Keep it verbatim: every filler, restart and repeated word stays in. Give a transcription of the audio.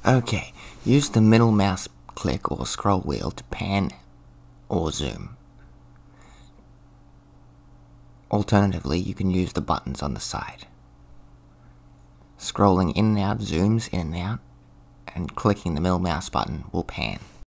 Okay, use the middle mouse click or scroll wheel to pan or zoom. Alternatively, you can use the buttons on the side. Scrolling in and out zooms in and out, and clicking the middle mouse button will pan.